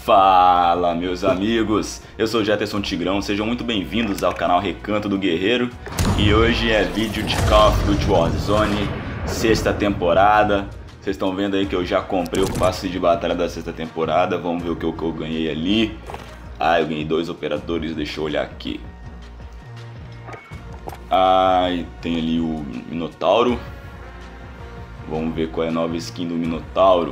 Fala, meus amigos, eu sou o Jetterson Tigrão, sejam muito bem-vindos ao canal Recanto do Guerreiro. E hoje é vídeo de Call of Duty Warzone, sexta temporada. Vocês estão vendo aí que eu já comprei o passe de batalha da sexta temporada. Vamos ver o que eu ganhei ali. Ah, eu ganhei 2 operadores, deixa eu olhar aqui. Ah, e tem ali o Minotauro. Vamos ver qual é a nova skin do Minotauro.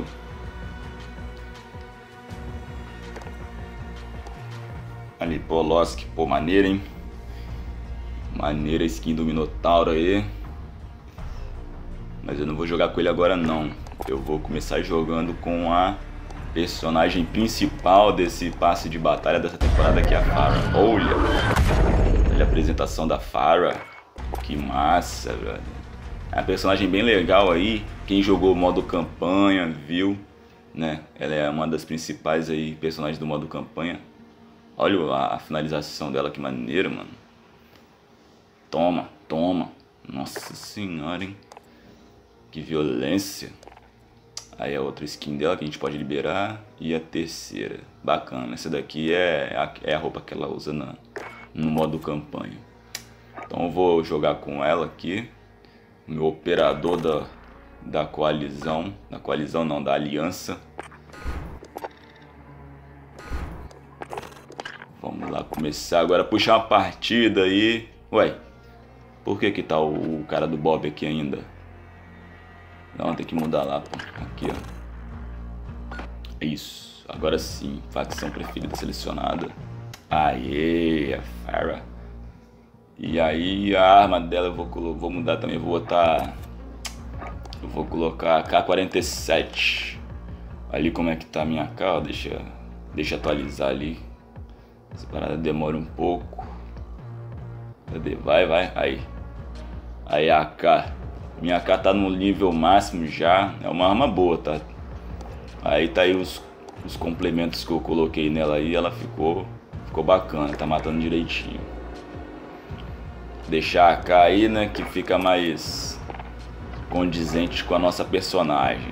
Ali, Polosk, pô, maneira, hein? Maneira a skin do Minotauro aí. Mas eu não vou jogar com ele agora não. Eu vou começar jogando com a personagem principal desse passe de batalha dessa temporada, que é a Pharah. Olha a apresentação da Pharah. Que massa, velho. É uma personagem bem legal aí. Quem jogou o modo campanha viu, né? Ela é uma das principais aí personagens do modo campanha. Olha a finalização dela, que maneiro, mano. Toma, toma. Nossa senhora, hein? Que violência. Aí a outra skin dela que a gente pode liberar. E a terceira. Bacana. Essa daqui é a roupa que ela usa no modo campanha. Então eu vou jogar com ela aqui. Meu operador da coalizão. Da coalizão não, da aliança. Vamos lá começar agora a puxar uma partida aí. Ué, por que tá o cara do Bob aqui ainda? Não, tem que mudar lá, pô. Aqui, ó. Isso, agora sim. Facção preferida selecionada. Aê, a Pharah. E aí a arma dela eu vou mudar também. Eu vou colocar a K-47. Ali como é que tá a minha K, ó. Deixa atualizar ali. Essa parada demora um pouco. Cadê? Vai. Aí a AK. Minha AK tá no nível máximo já. É uma arma boa, tá? Aí tá aí os complementos que eu coloquei nela aí. Ela ficou bacana. Tá matando direitinho. Deixar a AK aí, né? Que fica mais condizente com a nossa personagem.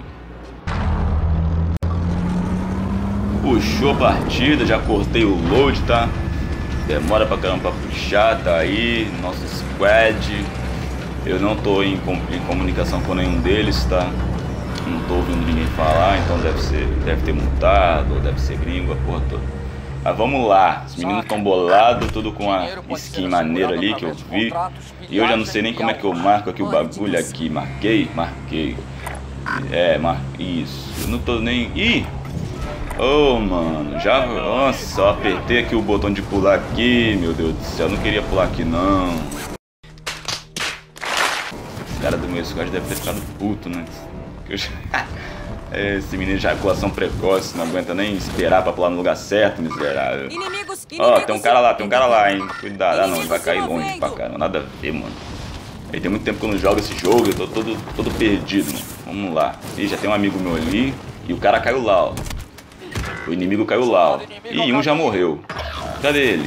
Puxou a partida, já cortei o load, tá? Demora pra caramba pra puxar, tá aí, nosso squad. Eu não tô em comunicação com nenhum deles, tá? Não tô ouvindo ninguém falar, então deve ter mutado, ou deve ser gringo, a porra toda. Mas vamos lá, os meninos estão bolados, tudo com a skin maneira ali que eu vi. E eu já não sei nem como é que eu marco aqui o bagulho aqui. Marquei. Isso, eu não tô nem... Ih! Oh, mano, nossa, eu apertei aqui o botão de pular aqui, meu Deus do céu, eu não queria pular aqui não. Esse cara do meu squad deve ter ficado puto, né? Esse menino de ejaculação precoce, não aguenta nem esperar pra pular no lugar certo, miserável. Ó, tem um cara lá, hein, cuidado. Ah não, ele vai cair longe pra caramba, nada a ver, mano. Aí tem muito tempo que eu não jogo esse jogo, eu tô todo perdido, mano. Vamos lá. Ih, já tem um amigo meu ali e o cara caiu lá, ó. O inimigo caiu lá, ó. Ih, um já morreu. Cadê ele?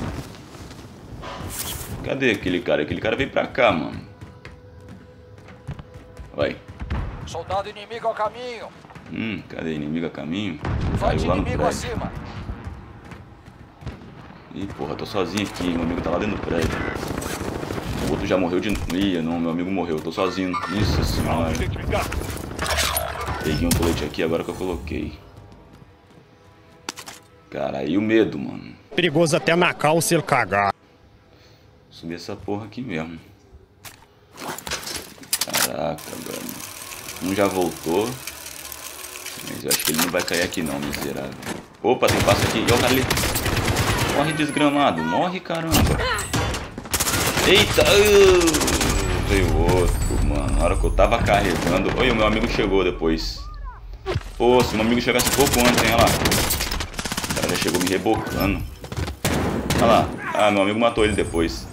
Cadê aquele cara? Aquele cara veio pra cá, mano. Vai. Soldado inimigo ao caminho. Cadê inimigo a caminho? Caiu lá no prédio. Ih, porra, tô sozinho aqui. Meu amigo tá lá dentro do prédio. O outro já morreu de... Ih, não, meu amigo morreu. Eu tô sozinho. Isso senhora. Peguei um colete aqui agora que eu coloquei. Cara, aí o medo, mano. Perigoso até na calça ele cagar. Subir essa porra aqui mesmo. Caraca, velho. Um já voltou. Mas eu acho que ele não vai cair aqui não, miserável. Opa, tem passo aqui. Olha o cara ali. Morre, desgramado. Morre, caramba. Eita. Veio outro, mano. Na hora que eu tava carregando... Olha, o meu amigo chegou depois. Pô, se o meu amigo chegasse um pouco antes, hein? Olha lá. O cara já chegou me rebocando. Olha lá. Ah, meu amigo matou ele depois.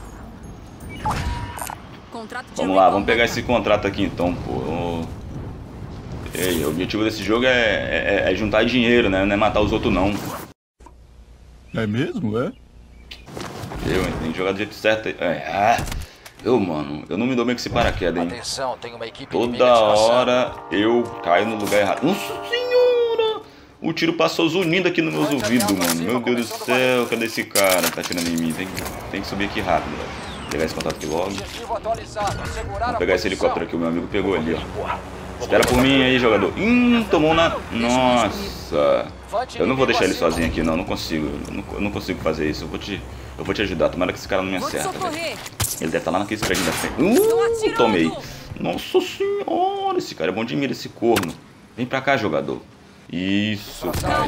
Vamos lá, vamos pegar esse contrato aqui então, pô. Ei, o objetivo desse jogo é juntar dinheiro, né? Não é matar os outros não. É mesmo, é? Tem que jogar do jeito certo. Mano, eu não me dou bem com esse paraquedas, hein? Atenção, tem uma equipe toda hora eu caio no lugar errado. Nossa senhora! O tiro passou zunindo aqui nos meus ouvidos, mano. Meu Deus do céu, cadê esse cara? Tá atirando em mim. Tem que subir aqui rápido, velho. Pegar esse contato aqui logo. Vou pegar esse helicóptero aqui, o meu amigo pegou ali, ó. Espera por mim aí, jogador. Tomou na... Nossa. Eu não vou deixar ele sozinho aqui, não. Não consigo. Eu não consigo fazer isso. Eu vou te ajudar. Tomara que esse cara não me acerta, velho. Ele deve estar lá naquele prédio da frente. Tomei. Nossa senhora. Esse cara é bom de mira, esse corno. Vem pra cá, jogador. Isso, cara.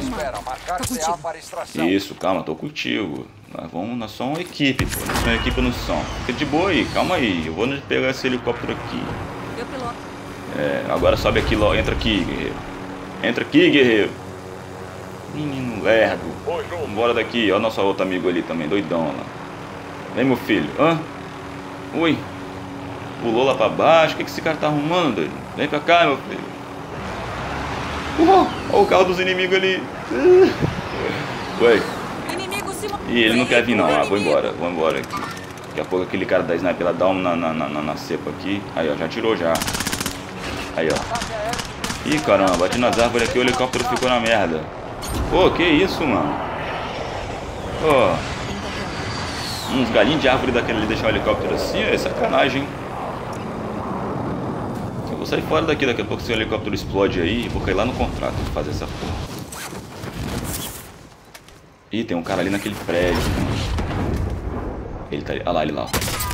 Isso, calma, tô contigo. Nós somos uma equipe, pô. Nós somos uma equipe no som. Fica de boa aí, calma aí. Eu vou pegar esse helicóptero aqui. Eu piloto. Agora sobe aqui, entra aqui, guerreiro. Entra aqui, guerreiro. Menino lerdo. Bora daqui, ó, nosso outro amigo ali também, doidão lá. Vem, meu filho. Oi. Pulou lá pra baixo. O que esse cara tá arrumando, doido? Vem pra cá, meu filho. Olha o carro dos inimigos ali. Ué. E ele não quer vir não. Vou embora aqui. Daqui a pouco aquele cara da sniper lá dá um na cepa aqui. Aí, ó, já tirou já. Aí, ó. Ih, caramba, bati nas árvores aqui, o helicóptero ficou na merda. Pô, que isso, mano? Pô. Uns galinhos de árvore daquele ali deixar o helicóptero assim, é sacanagem, hein? Eu vou sair fora daqui, daqui a pouco se o helicóptero explode aí, vou cair lá no contrato de fazer essa porra. Ih, tem um cara ali naquele prédio. Ele tá ali, olha lá, ele lá.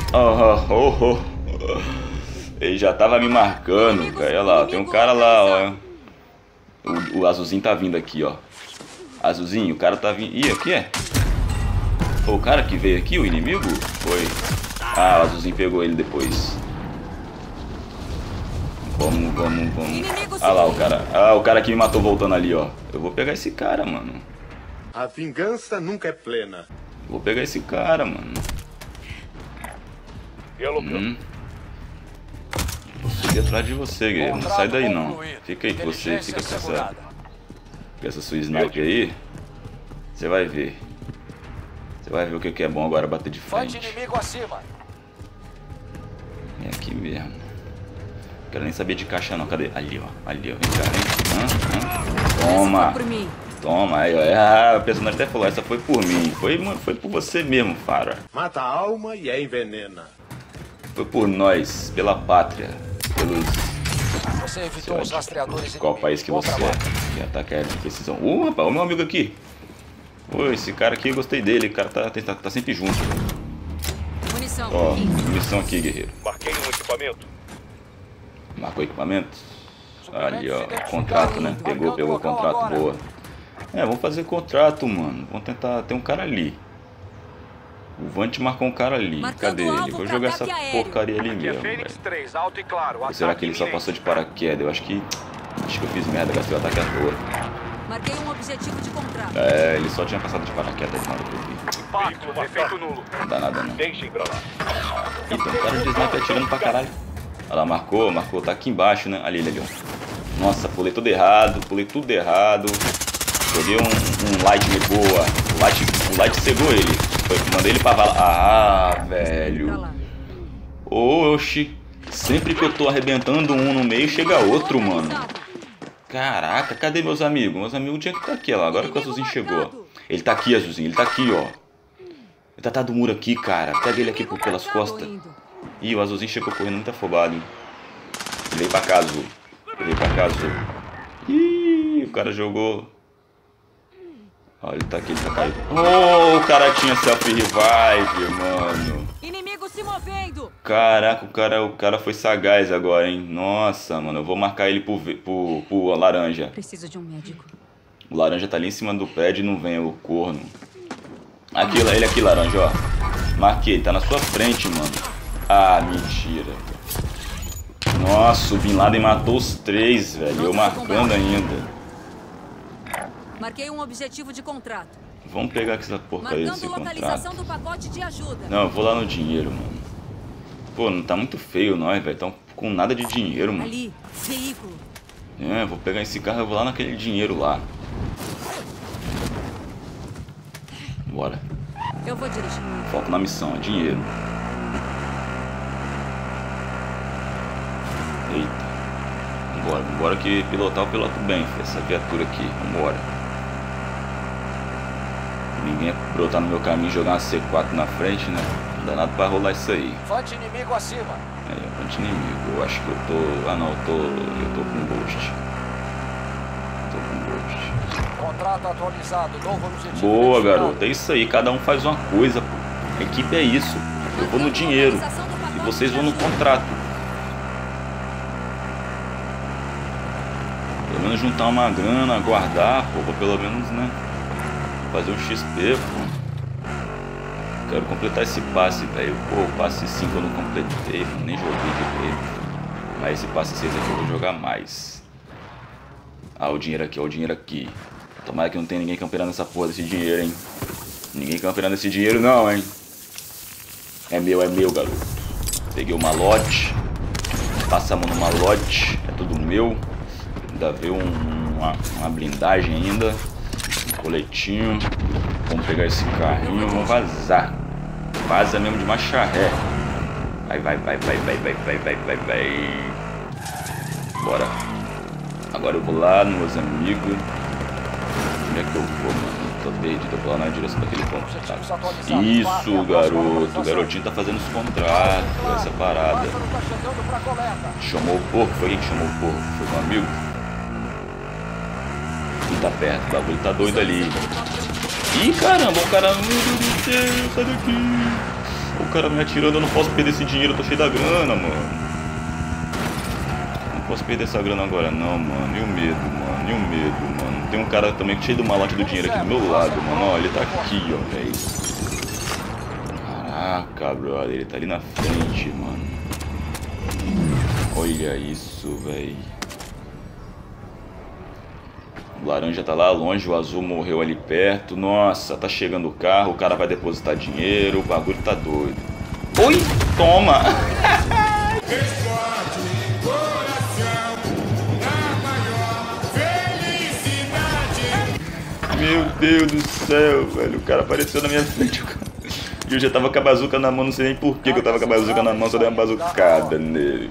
Ele já tava me marcando, velho. Olha lá, tem um cara lá, ó. O azulzinho tá vindo aqui, ó. Azulzinho, o cara tá vindo. Ih, aqui é? Foi o cara que veio aqui, o inimigo? Foi. Ah, o azulzinho pegou ele depois. Vamos. Ah lá, o cara. Ah, o cara que me matou voltando ali, ó. Eu vou pegar esse cara, mano. A vingança nunca é plena. Vou pegar esse cara, mano. Vou seguir atrás de você, guerreiro. Não sai daí, não. Fica aí com você. Fica com essa sua sniper aí. Você vai ver. Você vai ver o que é bom agora bater de frente. Vem aqui mesmo. Não quero nem saber de caixa, não. Cadê? Ali, ó. Ali, ó. Vem cá, vem. Toma. Toma, aí, ó. O personagem até falou, essa foi por mim. Foi por você mesmo, Farah. Mata a alma e a envenena. Foi por nós, pela pátria, pelos... Você evitou os rastreadores. Qual país que você é? Que atacar de precisão. Rapaz, o meu amigo aqui. Oi, esse cara aqui, eu gostei dele. O cara tá sempre junto. Munição. Ó, munição aqui, guerreiro. Marquei um equipamento. Marcou equipamento? Ali, ó, contrato, né? Pegou o contrato, boa. Vamos fazer contrato, mano. Vamos tentar, tem um cara ali. O Vant marcou um cara ali. Cadê ele? Vou jogar essa porcaria ali mesmo, velho. Ou será que ele só passou de paraquedas? Eu acho que eu fiz merda, gastei o ataque à toa. Marquei um objetivo de contrato. Ele só tinha passado de paraquedas na hora que eu vi. Impacto, efeito nulo. Não dá nada não. Deixem pra lá. Ih, tem um cara de sniper atirando pra caralho. Olha lá, marcou, tá aqui embaixo, né? Ali, ó. Nossa, pulei tudo errado. Joguei um light de boa. O light cegou ele. Mandei ele pra vala. Ah, velho. Oxi. Sempre que eu tô arrebentando um no meio, chega outro, mano. Caraca, cadê meus amigos? Meus amigos tinham que estar aqui, ó. Agora que o Azulzinho chegou. Ele tá aqui, Azulzinho. Ele tá aqui, ó. Ele tá atrás do muro aqui, cara. Pega ele aqui pelas costas. Ih, o Azulzinho chegou correndo muito afobado, hein. Ele veio pra cá, Azul. Ih, o cara jogou. Ó, ele tá aqui, ele tá caído. Oh, o cara tinha self-revive, mano. Inimigo se movendo. Caraca, o cara foi sagaz agora, hein. Nossa, mano, eu vou marcar ele pro laranja. Preciso de um médico. O laranja tá ali em cima do prédio e não vem o corno. Aqui, ele aqui, laranja, ó. Marquei, tá na sua frente, mano. Ah, mentira. Nossa, o Bin Laden matou os 3, velho. Eu marcando ainda. Marquei um objetivo de contrato. Vamos pegar aqui essa porcaria desse localização contrato. do pacote de ajuda. Não, eu vou lá no dinheiro, mano. Pô, não tá muito feio nós, velho. Tão com nada de dinheiro, mano. Ali, veículo. Vou pegar esse carro e vou lá naquele dinheiro lá. Bora. Eu vou dirigir. Foco na missão, é dinheiro. Eita. Vambora que pilotar eu piloto bem, essa viatura aqui. Vambora. Ninguém brotar no meu caminho e jogar uma C4 na frente, né? Não dá nada pra rolar isso aí. Fante inimigo acima. Aí, fante inimigo. Eu acho que eu tô... Ah, não, eu tô com Ghost. Tô com Ghost. Contrato atualizado, novo objetivo. Boa, garoto. É isso aí. Cada um faz uma coisa, pô. A equipe é isso. Eu vou no dinheiro e vocês vão no contrato. Pelo menos juntar uma grana, guardar, pô, pra pelo menos, né? Fazer um XP, pô. Quero completar esse passe, velho. Pô, o passe 5 eu não completei, mano. Nem joguei direito. Mas esse passe 6 aqui eu vou jogar mais. Ah, o dinheiro aqui, ó, o dinheiro aqui. Tomara que não tenha ninguém camperando essa porra desse dinheiro, hein. Ninguém camperando esse dinheiro não, hein. É meu, garoto. Peguei o malote. Passa a mão no malote. É tudo meu. Ainda veio uma blindagem ainda. Um coletinho. Vamos pegar esse carrinho. Vamos vazar. Vaza mesmo de macharré. Vai. Bora. Agora eu vou lá nos meus amigos. Onde é que eu vou, mano? Tô perdido, eu vou lá na direção daquele ponto. Isso, garoto. O garotinho tá fazendo os contratos. Essa parada. Chamou o porco. Foi quem que chamou o porco? Foi um amigo? Não tá perto. O bagulho tá doido ali. Ih, caramba. O cara... Meu Deus do céu. Sai daqui. O cara me atirando. Eu não posso perder esse dinheiro. Eu tô cheio da grana, mano. Não posso perder essa grana agora não, mano. E o medo, mano. E o medo, mano. Tem um cara também cheio do malote do dinheiro aqui do meu lado, mano. Ó, ele tá aqui, ó, velho. Caraca, brother. Ele tá ali na frente, mano. Olha isso, velho. O laranja tá lá longe, o azul morreu ali perto. Nossa, tá chegando o carro. O cara vai depositar dinheiro. O bagulho tá doido. Oi, toma. Meu Deus do céu, velho. O cara apareceu na minha frente. E eu já tava com a bazuca na mão. Não sei nem por que eu tava com a bazuca na mão. Só dei uma bazucada nele.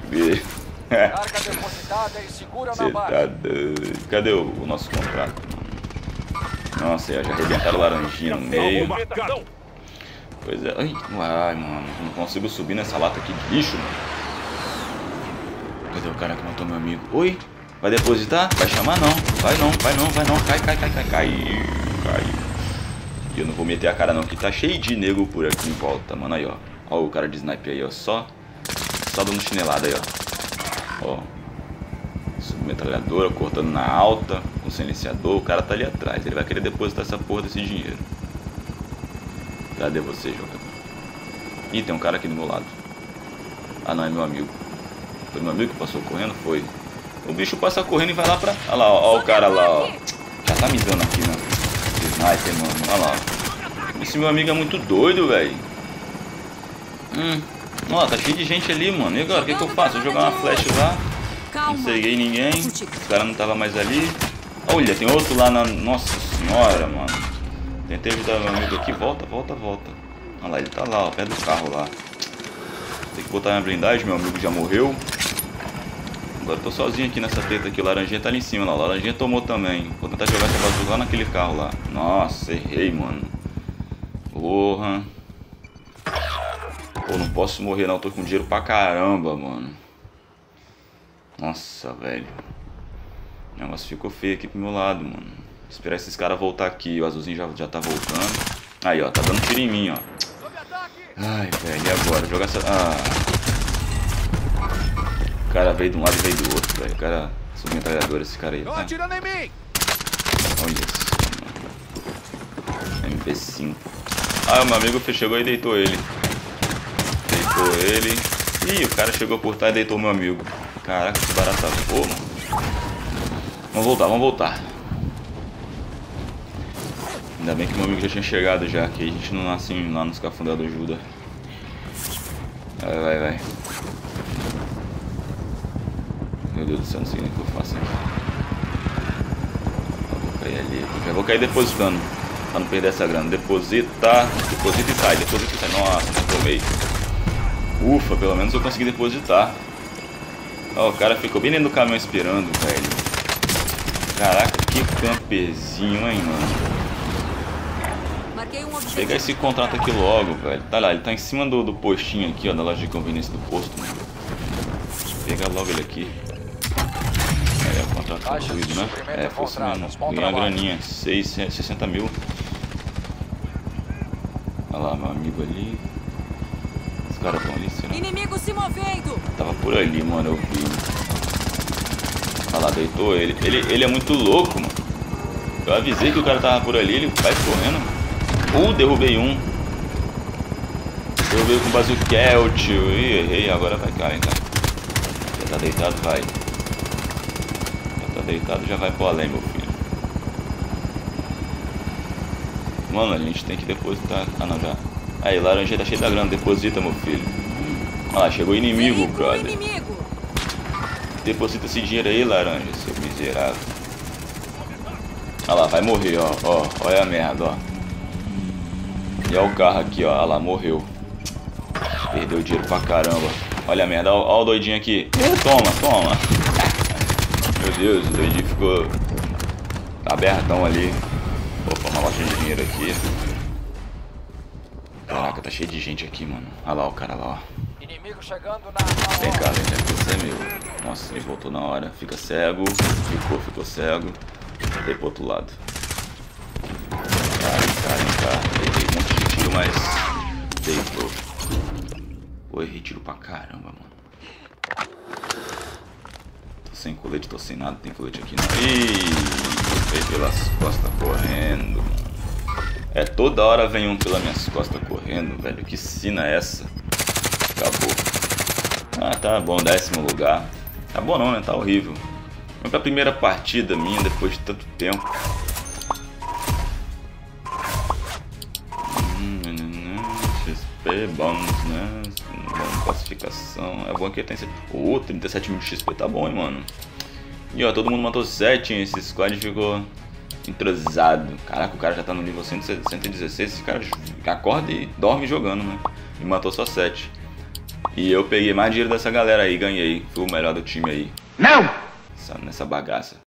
Você tá doido. Cadê o nosso contrato? Nossa, já arrebentaram laranjinha no meio. Pois é. Ai, mano. Não consigo subir nessa lata aqui de lixo, mano. Cadê o cara que matou meu amigo? Oi? Vai depositar? Vai chamar não. Vai não. Cai. E eu não vou meter a cara não, que tá cheio de nego por aqui em volta, mano. Aí, ó. Ó o cara de sniper aí, ó. Só dando chinelada aí, ó. Ó. Submetralhadora, cortando na alta, com silenciador. O cara tá ali atrás. Ele vai querer depositar essa porra desse dinheiro. Cadê você, jogador? Ih, tem um cara aqui do meu lado. Ah, não, é meu amigo. Foi meu amigo que passou correndo? Foi. O bicho passa correndo e vai lá pra... Olha lá, ó o cara lá, ó. Já tá me dando aqui, né? Sniper, mano. Olha lá. Esse meu amigo é muito doido, velho. Ó, tá cheio de gente ali, mano. E agora, o que eu faço? Eu jogar uma flash lá. Não ceguei ninguém. O cara não tava mais ali. Olha, tem outro lá na... Nossa senhora, mano. Tentei ajudar meu amigo aqui. Volta. Olha lá, ele tá lá, ó, perto do carro lá. Tem que botar minha blindagem, meu amigo já morreu. Agora eu tô sozinho aqui nessa treta aqui. O laranjinha tá ali em cima, lá. O laranjinha tomou também. Vou tentar jogar essa bazuca lá naquele carro lá. Nossa, errei, mano. Porra. Pô, não posso morrer não. Tô com dinheiro pra caramba, mano. Nossa, velho. O negócio ficou feio aqui pro meu lado, mano. Esperar esses caras voltar aqui. O azulzinho já tá voltando. Aí, ó. Tá dando tiro em mim, ó. Ai, velho. E agora? Jogar essa... O cara veio de um lado e veio do outro, velho. O cara... Submetralhador, esse cara aí. Tá? Atirando em mim! Olha isso, mano. MP5. Ah, o meu amigo chegou e deitou ele. Ih, o cara chegou por trás e deitou meu amigo. Caraca, que barata boa, mano. Vamos voltar. Ainda bem que meu amigo já tinha chegado já. Que a gente não nasce lá nos Cafundá do Judas. Vai. Meu Deus do céu, não sei nem o que eu faço aqui. Vou cair ali. Já vou cair depositando. Pra não perder essa grana. Deposita e sai. Nossa, não tomei. Ufa, pelo menos eu consegui depositar. Ó, o cara ficou bem dentro do caminhão esperando, velho. Caraca, que campezinho, hein, mano. Marquei um objetivo. Pegar esse contrato aqui logo, velho. Tá lá, ele tá em cima do postinho aqui, ó, da loja de conveniência do posto, mano. Pegar logo ele aqui. É, o contrato concluído, né? É, foi isso mesmo. Ganhar uma graninha, 60 mil. Olha lá, meu amigo ali. Os caras estão ali, será? Inimigo se movendo. Tava por ali, mano, eu vi. Olha lá, deitou ele. Ele é muito louco, mano. Eu avisei que o cara tava por ali, ele vai correndo. Derrubei um. Derrubei com o bazuquel, tio. Ih, errei, agora vai cair, cara. Já tá deitado, vai. Já tá deitado, já vai pro além, meu filho. Mano, a gente tem que depositar. Ah, não, já. Aí, laranja tá cheio da grana, deposita, meu filho. Olha lá, chegou o inimigo, brother. Inimigo. Deposita esse dinheiro aí, laranja, seu miserável. Olha lá, vai morrer, ó. Olha a merda, ó. E olha o carro aqui, ó. Olha lá, morreu. Perdeu dinheiro pra caramba. Olha a merda, olha o doidinho aqui. Toma. Meu Deus, o doidinho ficou abertão ali. Opa, uma loja de dinheiro aqui. Caraca, tá cheio de gente aqui, mano. Olha lá o cara lá, ó. Inimigo chegando na Vem cá, você é meu. Nossa, ele voltou na hora. Fica cego. Ficou cego. Dei pro outro lado. Cara. Errei um monte de tiro, mas deitou. Pô, errei tiro pra caramba, mano. Tô sem colete, tô sem nada. Tem colete aqui não. Ih, veio pelas costas correndo, mano. É, toda hora vem um pelas minhas costas correndo, velho. Que sina é essa? Acabou. Ah, tá bom, 10º lugar. Tá bom não, né? Tá horrível. Foi pra primeira partida minha depois de tanto tempo. XP, bônus, né? Classificação. É bom que ele tem... 37 mil de XP, tá bom, hein, mano. E ó, todo mundo matou 7, hein? Esse squad ficou entrosado. Caraca, o cara já tá no nível 116. Esse cara acorda e dorme jogando, né? E matou só 7. E eu peguei mais dinheiro dessa galera aí, ganhei. Fui o melhor do time aí. Não! Nessa bagaça.